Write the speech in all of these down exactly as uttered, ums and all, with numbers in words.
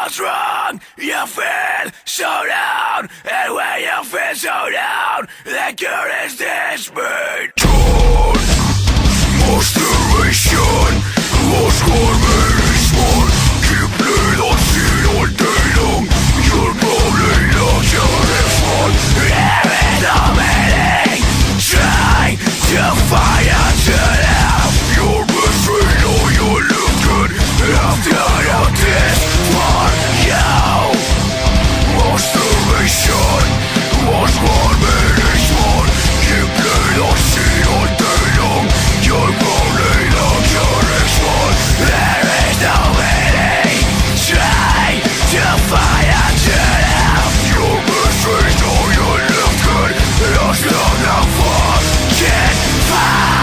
what's wrong, you feel so down. And when you feel so down, the cure is this beat. Turn, masturbation, what's going very small. Keep playing on scene all day long. You're probably not having fun. Having no meaning, trying to find out to love. You're betrayed all your love good. After all this for you, masturbation, what's going very small. Keep playing on scene all day long. You're probably not having fun. There is no meaning, trying to find out to love. You're betrayed all your love good. Lost love now fucking fun.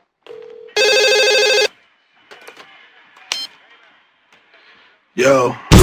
Yo.